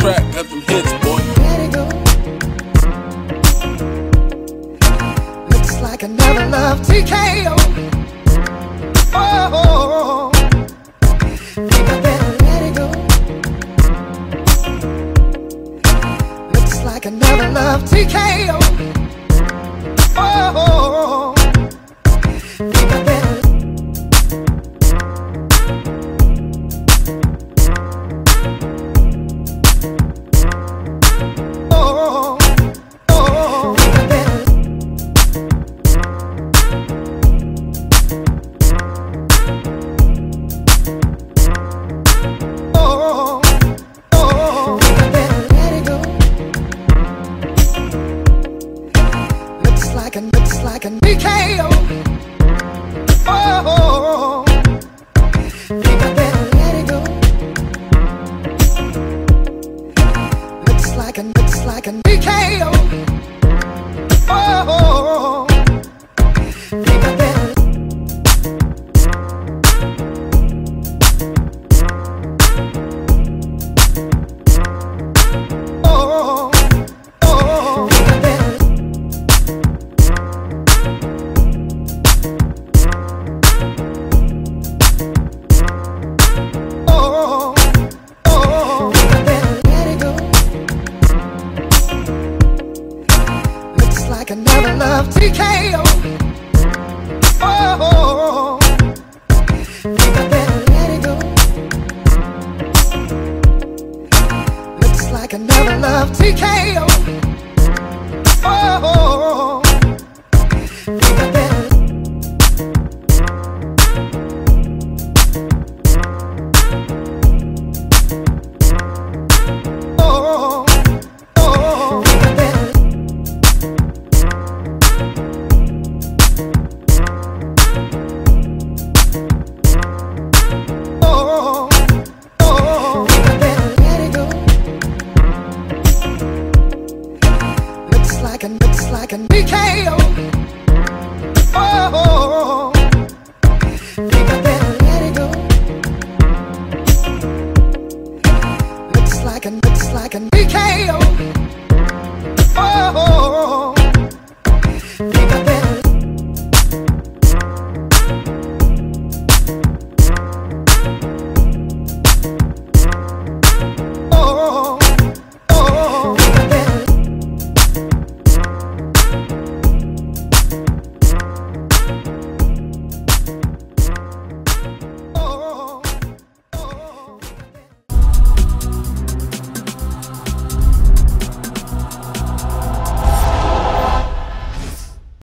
track, got them hits, boy. Let it go. Looks like another love TKO. Oh, think I better let it go. Looks like another love TKO. Oh, think I better. Looks like a TKO. Oh, think I better let it go. Looks like a TKO. Oh, think I better. Like another love TKO. Oh, think I better let it go. Looks like another love TKO. Oh, think I better. Oh, think I better. Looks like a TKO. Oh, think I better let it go. Looks like a TKO. Oh.